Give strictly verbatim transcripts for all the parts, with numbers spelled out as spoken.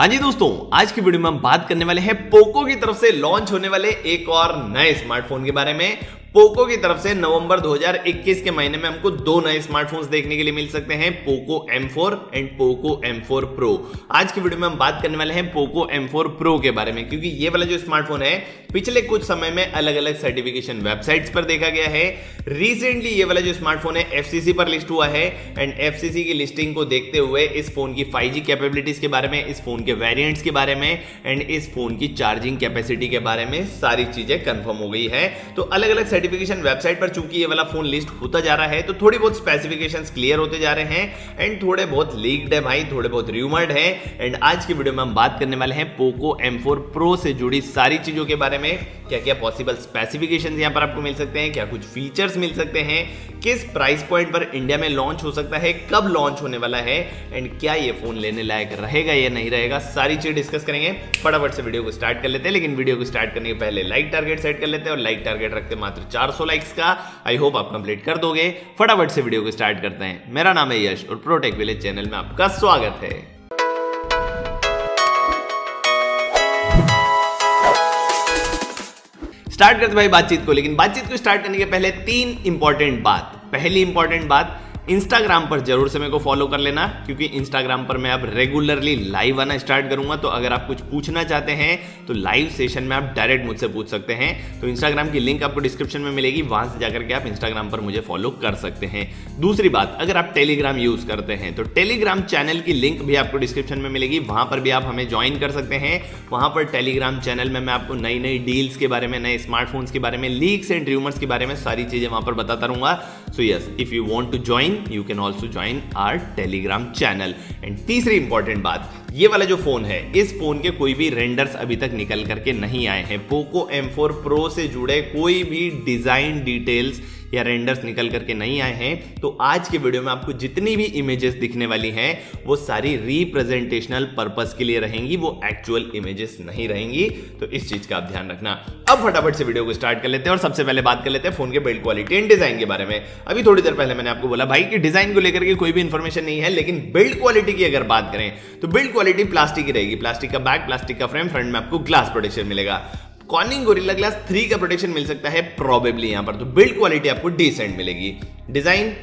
हाँ जी दोस्तों, आज की वीडियो में हम बात करने वाले हैं पोको की तरफ से लॉन्च होने वाले एक और नए स्मार्टफोन के बारे में। पोको की तरफ से नवंबर दो हज़ार इक्कीस के महीने में हमको दो नए स्मार्टफोन्स देखने के लिए मिल सकते हैं, Poco M four and Poco M four Pro. आज की वीडियो में हम बात करने वाले हैं पोको एम फोर प्रो के बारे में, क्योंकि ये वाला जो स्मार्टफोन है पिछले कुछ समय में अलग अलग सर्टिफिकेशन वेबसाइट्स पर देखा गया है। रिसेंटली ये वाला जो स्मार्टफोन है एफसीसी पर लिस्ट हुआ है एंड एफसीसी की लिस्टिंग को देखते हुए इस फोन की फाइव जी कैपेबिलिटीज के बारे में, इस फोन के वेरिएंट्स के बारे में एंड इस फोन की चार्जिंग कैपेसिटी के बारे में सारी चीजें कंफर्म हो गई है। तो अलग अलग सर्टिफिकेशन वेबसाइट पर चूंकि ये वाला फोन लिस्ट होता जा रहा है तो थोड़ी बहुत स्पेसिफिकेशंस क्लियर होते जा रहे हैं एंड थोड़े बहुत लीक्ड है भाई, थोड़े बहुत रूमर्ड है। एंड आज की वीडियो में हम बात करने वाले हैं पोको एम फोर प्रो से जुड़ी सारी चीजों के बारे में, क्या क्या पॉसिबल स्पेसिफिकेशंस यहां पर आपको मिल सकते हैं, क्या कुछ फीचर्स मिल सकते हैं, किस प्राइस पॉइंट पर इंडिया में लॉन्च हो सकता है, कब लॉन्च होने वाला है एंड क्या ये फोन लेने लायक रहेगा या नहीं रहेगा, सारी चीज डिस्कस करेंगे। फटाफट से वीडियो को स्टार्ट कर लेते हैं, लेकिन वीडियो को स्टार्ट करने के पहले लाइक टारगेट सेट कर लेते हैं और लाइक टारगेट रखते मात्र चार सौ लाइक्स का। आई होप आप कंप्लीट कर दोगे। फटाफट से वीडियो को स्टार्ट करते हैं। मेरा नाम है यश और प्रोटेक विलेज चैनल में आपका स्वागत है। स्टार्ट करते भाई बातचीत को, लेकिन बातचीत को स्टार्ट करने के पहले तीन इंपॉर्टेंट बात। पहली इंपॉर्टेंट बात, इंस्टाग्राम पर जरूर से मेरे को फॉलो कर लेना, क्योंकि इंस्टाग्राम पर मैं अब रेगुलरली लाइव आना स्टार्ट करूंगा। तो अगर आप कुछ पूछना चाहते हैं तो लाइव सेशन में आप डायरेक्ट मुझसे पूछ सकते हैं। तो इंस्टाग्राम की लिंक आपको डिस्क्रिप्शन में मिलेगी, वहां से जाकर के आप इंस्टाग्राम पर मुझे फॉलो कर सकते हैं। दूसरी बात, अगर आप टेलीग्राम यूज करते हैं तो टेलीग्राम चैनल की लिंक भी आपको डिस्क्रिप्शन में मिलेगी, वहां पर भी आप हमें ज्वाइन कर सकते हैं। वहां पर टेलीग्राम चैनल में मैं आपको नई नई डील्स के बारे में, नए स्मार्टफोन्स के बारे में, लीक्स एंड रूमर्स के बारे में सारी चीजें वहां पर बताता रहूंगा। So yes, if you want to join you can also join our Telegram channel. And तीसरी इंपॉर्टेंट बात, ये वाला जो फोन है, इस फोन के कोई भी रेंडर्स अभी तक निकल करके नहीं आए हैं। पोको एम फोर प्रो से जुड़े कोई भी डिजाइन डिटेल्स या रेंडर्स निकल करके नहीं आए हैं। तो आज के वीडियो में आपको जितनी भी इमेजेस दिखने वाली हैं वो सारी रिप्रेजेंटेशनल पर्पस के लिए रहेंगी, वो एक्चुअल इमेजेस नहीं रहेंगी। तो इस चीज का आप ध्यान रखना। अब फटाफट से वीडियो को स्टार्ट कर लेते हैं और सबसे पहले बात कर लेते हैं फोन के बिल्ड क्वालिटी एंड डिजाइन के बारे में। अभी थोड़ी देर पहले मैंने आपको बोला भाई कि डिजाइन को लेकर के कोई भी इंफॉर्मेशन नहीं है, लेकिन बिल्ड क्वालिटी की अगर बात करें तो बिल्ड क्वालिटी प्लास्टिक की रहेगी। प्लास्टिक का बैक, प्लास्टिक का फ्रेम, फ्रंट में आपको ग्लास प्रोटेक्शन मिलेगा। कॉर्निंग गोरिल्ला ग्लास थ्री का प्रोटेक्शन मिल सकता है प्रोबेबली यहां पर। तो बिल्ड क्वालिटी आपको डिसेंट मिलेगी। डिजाइन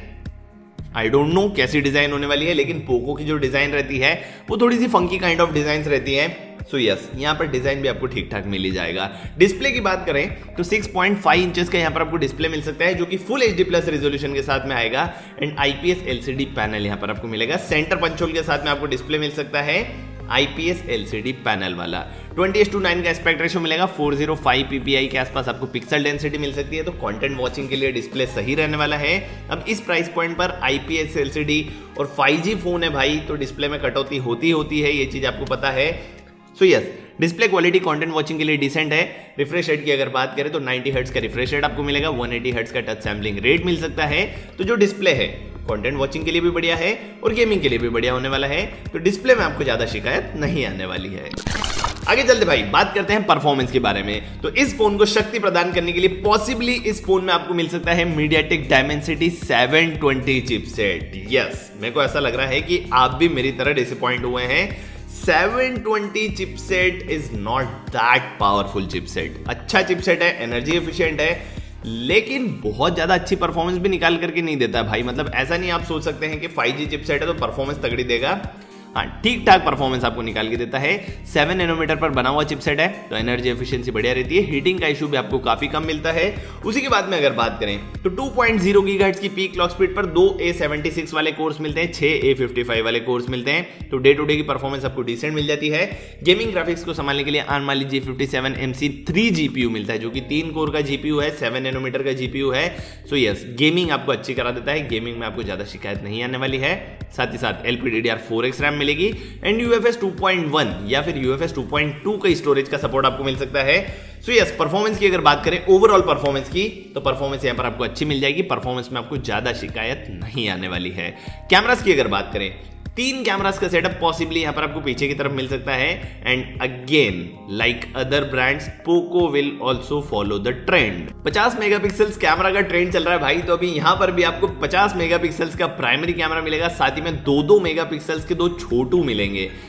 आई डोंट नो कैसी डिजाइन होने वाली है, लेकिन पोको की जो डिजाइन रहती है वो थोड़ी सी फंकी काइंड ऑफ डिजाइन रहती है। सो so यस, yes, यहाँ पर डिजाइन भी आपको ठीक ठाक मिल ही जाएगा। डिस्प्ले की बात करें तो सिक्स पॉइंट फाइव इंचेस का यहाँ पर आपको डिस्प्ले मिल सकता है, जो कि फुल एचडी प्लस रेजोल्यूशन के साथ में आएगा एंड आईपीएस एलसीडी पैनल यहाँ पर आपको मिलेगा। सेंटर पंचोल के साथ में आपको डिस्प्ले मिल सकता है आईपीएस एलसीडी पैनल वाला। ट्वेंटी इस टू नाइन का एस्पेक्ट रेशियो मिलेगा। फोर ओ फाइव पीपीआई के आसपास आपको पिक्सल डेंसिटी मिल सकती है। तो कंटेंट वॉचिंग के लिए डिस्प्ले सही रहने वाला है। अब इस प्राइस पॉइंट पर आईपीएस एलसीडी और फाइव जी फोन है भाई, तो डिस्प्ले में कटौती होती होती है, ये चीज आपको पता है। So yes, display quality content watching के लिए डिसेंट है। रिफ्रेश रेट की अगर बात करें तो नाइंटी हर्ट्ज का रिफ्रेश रेट आपको मिलेगा, वन एटी हर्ट्ज का टच सैम्पलिंग रेट मिल सकता है। तो जो डिस्प्ले है कंटेंट वॉचिंग के लिए भी बढ़िया है और गेमिंग के लिए भी बढ़िया होने वाला है। तो डिस्प्ले में आपको ज्यादा शिकायत नहीं आने वाली है। आगे चलते भाई, बात करते हैं परफॉर्मेंस के बारे में। तो इस फोन को शक्ति प्रदान करने के लिए पॉसिबली इस फोन में आपको मिल सकता है MediaTek Dimensity seven twenty chipset. Yes, मेरे को ऐसा लग रहा है कि आप भी मेरी तरह डिसअपॉइंट हुए हैं। Seven twenty chipset is not that powerful chipset. अच्छा चिपसेट है, एनर्जी एफिशिएंट है, लेकिन बहुत ज्यादा अच्छी परफॉर्मेंस भी निकाल करके नहीं देता भाई। मतलब ऐसा नहीं आप सोच सकते हैं कि फाइव जी चिपसेट है तो परफॉर्मेंस तगड़ी देगा। हाँ, ठीक ठाक परफॉर्मेंस आपको निकाल के देता है। सेवन नैनोमीटर पर बना हुआ चिपसेट है तो एनर्जी एफिशिएंसी बढ़िया रहती है। हीटिंग का इशू भी आपको काफी कम मिलता है। उसी के बाद में अगर बात करें तो टू पॉइंट ज़ीरो गीगाहर्ट्ज की पीक क्लॉक स्पीड पर दो ए सेवेंटी सिक्स वाले कोर्स मिलते हैं, छह ए फिफ्टी फाइव वाले कोर्स मिलते हैं। तो डे टू डे की परफॉर्मेंस आपको डिसेंट मिल जाती है। गेमिंग ग्राफिक्स को संभालने के लिए ARM G fifty seven M C three GPU मिलता है, जो कि तीन कोर का जीपीयू है, सेवन नैनोमीटर का जीपीयू है। सो यस, गेमिंग आपको अच्छी करा देता है। गेमिंग में आपको ज्यादा शिकायत नहीं आने वाली है। साथ ही साथ एलपीडीडीआर फोर एक्स रैम मिलेगी and UFS two point one या फिर यूएफएस टू पॉइंट टू का स्टोरेज का सपोर्ट आपको मिल सकता है। सो यस, परफॉर्मेंस की अगर बात करें, ओवरऑल परफॉर्मेंस की, तो परफॉर्मेंस यहां पर आपको अच्छी मिल जाएगी। परफॉर्मेंस में आपको ज्यादा शिकायत नहीं आने वाली है। कैमरास की अगर बात करें, तीन कैमरास का सेटअप पॉसिबली यहां पर आपको पीछे की तरफ मिल सकता है। And again like other brands, Poco will also follow the trend. पचास मेगापिक्सल्स कैमरा का ट्रेंड चल रहा है भाई, तो अभी यहां पर भी आपको पचास मेगापिक्सल्स का प्राइमरी कैमरा मिलेगा, साथ ही में दो दो मेगापिक्सल्स के दो छोटू मिलेंगे।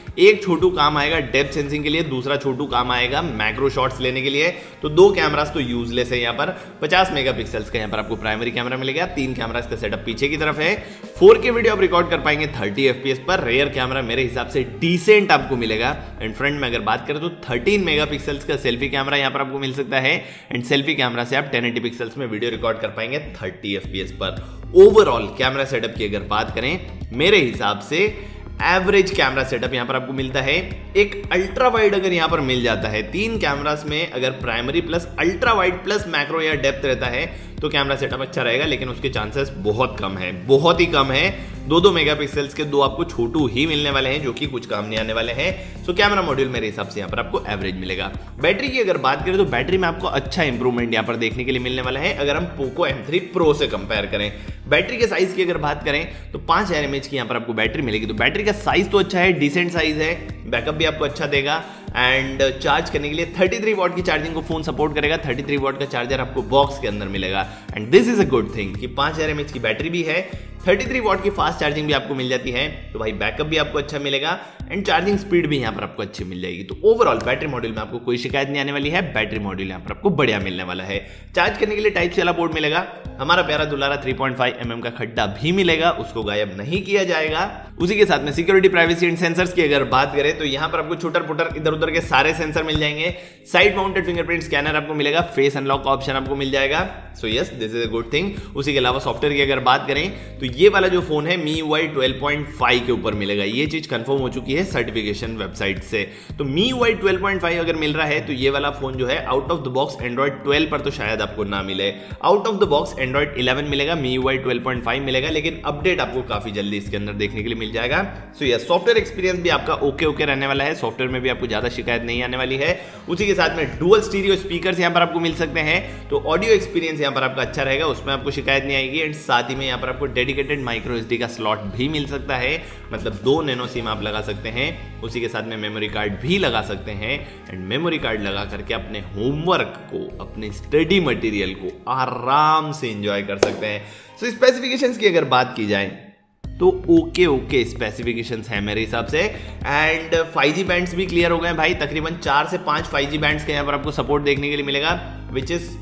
एक छोटू काम आएगा डेप्थ सेंसिंग के लिए, दूसरा छोटू काम आएगा मैक्रो शॉट्स लेने के लिए। तो दो कैमरास तो यूजलेस है। यहाँ पर पचास मेगापिक्सल्स का यहाँ पर आपको प्राइमरी कैमरा मिलेगा, तीन कैमरास का सेटअप पीछे की तरफ है। फोर के वीडियो आप रिकॉर्ड कर पाएंगे थर्टी एफपीएस पर। रेयर कैमरा मेरे हिसाब से डिसेंट आपको मिलेगा। एंड फ्रंट में अगर बात करें तो थर्टीन मेगापिक्सल्स का सेल्फी कैमरा यहाँ पर आपको मिल सकता है। एंड सेल्फी कैमरा से आप टेन एटी पिक्सल्स में वीडियो रिकॉर्ड कर पाएंगे थर्टी एफपीएस पर। ओवरऑल कैमरा सेटअप की अगर बात करें, मेरे हिसाब से एवरेज कैमरा सेटअप यहां पर आपको मिलता है। एक अल्ट्रा वाइड अगर यहां पर मिल जाता है, तीन कैमरास में अगर primary plus ultra wide plus macro या डेप्थ रहता है तो कैमरा सेटअप अच्छा रहेगा, लेकिन उसके चांसेस बहुत कम है, बहुत ही कम है। दो दो मेगापिक्सल्स के दो आपको छोटू ही मिलने वाले हैं जो कि कुछ काम नहीं आने वाले हैं। सो कैमरा मॉड्यूल मेरे हिसाब से यहाँ पर आपको एवरेज मिलेगा। बैटरी की अगर बात करें तो बैटरी में आपको अच्छा इंप्रूवमेंट यहाँ पर देखने के लिए मिलने वाला है अगर हम पोको एम थ्री प्रो से कंपेयर करें। बैटरी के साइज की अगर बात करें तो पांच हजार एमएच की यहाँ पर आपको बैटरी मिलेगी। तो बैटरी का साइज तो अच्छा है, डिसेंट साइज है, बैकअप भी आपको अच्छा देगा। एंड चार्ज करने के लिए थर्टी थ्री वॉट की चार्जिंग को फोन सपोर्ट करेगा। थर्टी थ्री वॉट का चार्जर आपको बॉक्स के अंदर मिलेगा। And this is a good thing कि पांच हजार एमएच की बैटरी भी है, थर्टी थ्री वॉट की फास्ट चार्जिंग भी आपको मिल जाती है। तो भाई बैकअप भी आपको अच्छा मिलेगा एंड चार्जिंग स्पीड भी यहाँ पर आपको अच्छी मिल जाएगी। तो ओवरऑल बैटरी मॉड्यूल में आपको कोई शिकायत नहीं आने वाली है। बैटरी मॉड्यूल यहाँ पर आपको बढ़िया मिलने वाला है। चार्ज करने के लिए टाइप सी वाला पोर्ट मिलेगा। हमारा प्यारा दुलारा three point five M M का खड्डा भी मिलेगा, उसको गायब नहीं किया जाएगा। उसी के साथ में सिक्योरिटी, प्राइवेसी एंड सेंसर्स की अगर बात करें तो यहाँ पर आपको छोटर पुटर इधर उधर के सारे सेंसर मिल जाएंगे। साइड माउंटेड फिंगरप्रिंट स्कैनर आपको मिलेगा, फेस अनलॉक का ऑप्शन आपको मिल जाएगा। So yes, this is a good thing. उसी के अलावा सॉफ्टवेयर की अगर बात करें तो ये वाला जो फोन है MIUI twelve point five के ऊपर मिलेगा। ये चीज कंफर्म हो चुकी है सर्टिफिकेशन वेबसाइट से। तो MIUI twelve point five अगर मिल रहा है तो ये वाला फोन जो है out of the box Android twelve पर तो शायद आपको ना मिले। Out of the box Android eleven मिलेगा, MIUI twelve point five मिलेगा, लेकिन अपडेट आपको काफी जल्दी इसके अंदर देखने के लिए मिल जाएगा। सो यस, सॉफ्टवेयर एक्सपीरियंस भी आपका ओके ओके रहने वाला है। सॉफ्टवेयर में भी आपको ज्यादा शिकायत नहीं आने वाली है। उसी के साथ में डुअल स्टीरियो स्पीकर्स यहाँ पर आपको मिल सकते हैं। तो ऑडियो एक्सपीरियंस यहाँ पर आपका अच्छा रहेगा, उसमें आपको शिकायत नहीं आएगी। एंड साथ ही में यहाँ पर आपको डेडिकेटेड माइक्रो एसडी का स्लॉट भी मिल सकता है, मतलब दो नैनो सिम आप लगा सकते हैं। उसी के साथ में मेमोरी कार्ड भी लगा सकते हैं। एंड मेमोरी कार्ड लगा करके अपने होमवर्क को, अपने स्टडी मटेरियल को आराम से एंजॉय कर सकते हैं। सो स्पेसिफिकेशंस की अगर बात की जाए तो ओके ओके स्पेसिफिकेशंस है मेरे हिसाब से। एंड फाइव जी बैंड्स भी क्लियर हो गए भाई। तकरीबन चार से पांच फाइव जी बैंड्स के यहाँ पर आपको सपोर्ट देखने के लिए मिलेगा, which is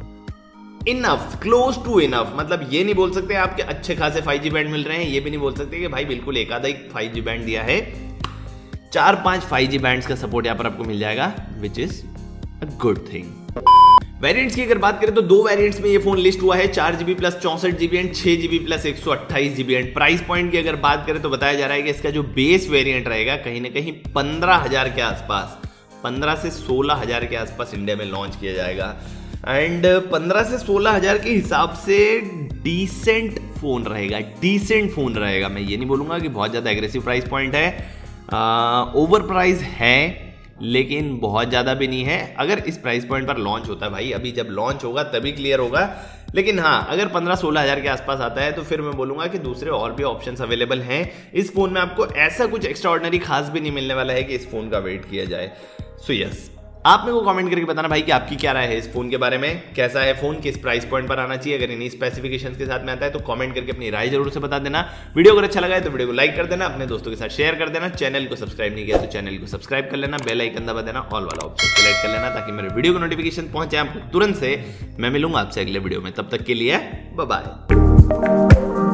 enough, close to enough. मतलब ये नहीं बोल सकते आपके अच्छे खासे फाइव जी बैंड मिल रहे हैं, ये भी नहीं बोल सकते कि भाई बिल्कुल एक आधा ही फाइव जी बैंड दिया है। चार पांच फाइव जी बैंड्स का सपोर्ट यहाँ पर आपको मिल जाएगा, which is a good thing. Variants की अगर बात करें तो दो वेरिएंट्स में ये फोन लिस्ट हुआ है, चार जीबी प्लस चौसठ जीबी एंड छह जीबी प्लस एक सौ अट्ठाईस जीबी। एंड प्राइस पॉइंट की अगर बात करें तो बताया जा रहा है कि इसका जो बेस वेरिएंट रहेगा कहीं ना कहीं पंद्रह हजार के आसपास, पंद्रह से सोलह हजार के आसपास इंडिया में लॉन्च किया जाएगा। एंड पंद्रह से सोलह हजार के हिसाब से डिसेंट फोन रहेगा, डिसेंट फोन रहेगा। मैं ये नहीं बोलूंगा कि बहुत ज्यादा एग्रेसिव प्राइस पॉइंट है, ओवर प्राइस है, लेकिन बहुत ज़्यादा भी नहीं है। अगर इस प्राइस पॉइंट पर लॉन्च होता है भाई, अभी जब लॉन्च होगा तभी क्लियर होगा। लेकिन हाँ, अगर पंद्रह सोलह हज़ार के आसपास आता है तो फिर मैं बोलूँगा कि दूसरे और भी ऑप्शंस अवेलेबल हैं। इस फ़ोन में आपको ऐसा कुछ एक्स्ट्रा ऑर्डिनरी खास भी नहीं मिलने वाला है कि इस फ़ोन का वेट किया जाए। सो यस, आप मेरे को कमेंट करके बताना भाई कि आपकी क्या राय है इस फोन के बारे में। कैसा है फोन, किस प्राइस पॉइंट पर आना चाहिए, अगर इन्हीं स्पेसिफिकेशंस के साथ में आता है तो कमेंट करके अपनी राय जरूर से बता देना। वीडियो अगर अच्छा लगा है तो वीडियो को लाइक कर देना, अपने दोस्तों के साथ शेयर कर देना। चैनल को सब्सक्राइब नहीं किया तो चैनल को सब्सक्राइब कर लेना, बेल आइकन दबा देना, ऑल वाला ऑप्शन सेलेक्ट कर लेना ताकि मेरे वीडियो को नोटिफिकेशन पहुंचे आपको तुरंत से। मैं मिलूंगा आपसे अगले वीडियो में, तब तक के लिए बाय बाय।